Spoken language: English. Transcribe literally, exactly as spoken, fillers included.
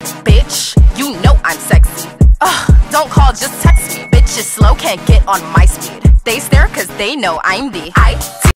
Bitch, you know I'm sexy. Ugh, don't call, just text me. Bitches slow, can't get on my speed. They stare cause they know I'm the I